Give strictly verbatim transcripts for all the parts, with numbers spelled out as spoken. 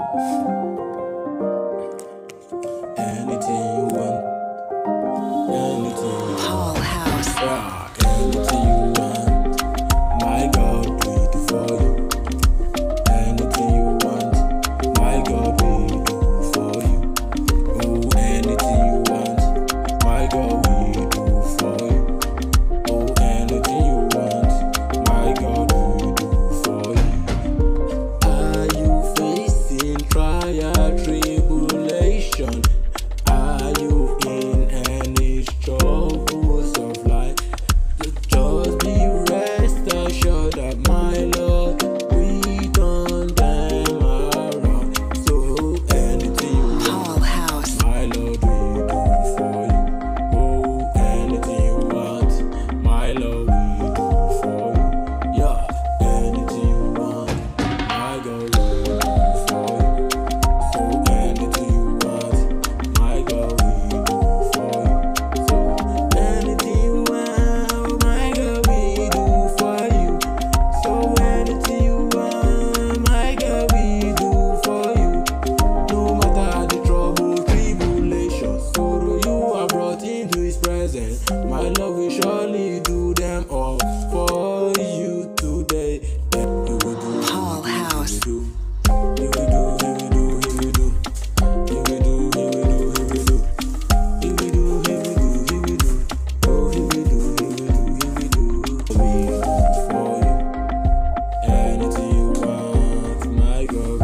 Anything you want, anything you Paul House. want, anything you want, my God will do for you. Anything you want, my God will do for you. Oh, anything you want, my God will do for you. Oh, anything you want, my God will do for you. Are you facing trial, tribulation? Are you in any struggles of life? Just be rest assured that my Lord will turn them around. So anything you want, Paul House. my Lord will do for you. Oh, anything you want, my Lord will do for you. Yeah, anything you want, my God will do for you. So anything you want, my God will do for you. So anything you want, my God will do for you. So anything you want, my God will do for you. No matter the trouble, tribulation, sorrow you are brought into His presence, my love will surely do them all for you today. Yeah, He will do, Paul House. He will do, He will do, He will do, He will do, He will do, He will do, He will do, He will do, He will do, He will do, oh He will do, He will do, He will do, He will do for you. Anything you want, my God.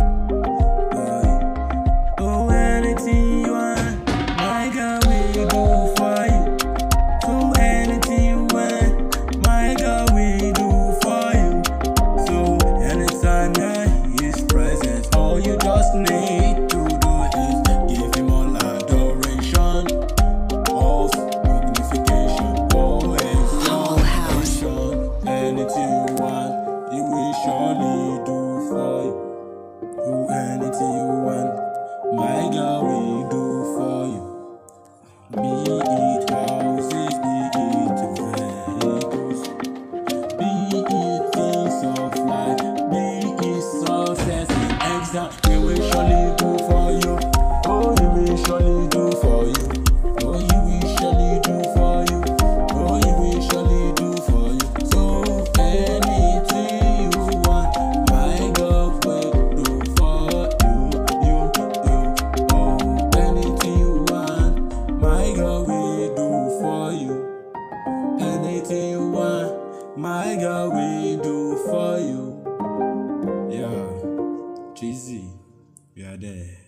Oh, anything you want, my God will do for you. So anything you want, my God will do for you. So anytime you're in His presence, all you just need to do is give Him all adoration, all magnification, all Paul House. exaltation. Anything you want, He will surely do for you. Oh, anything you want, my God will do for you. Be it houses, be it vehicles, be it things of life, be it success in exam, He will surely do for you. Oh, He will surely do for you. Oh, He will surely do for you. Oh, He will surely do for you. So anything you want, my God will do for you. You, you, oh, anything you want, my God will do for you. Anything you want, my God will do for you. Yeah, Jeezy, we are there.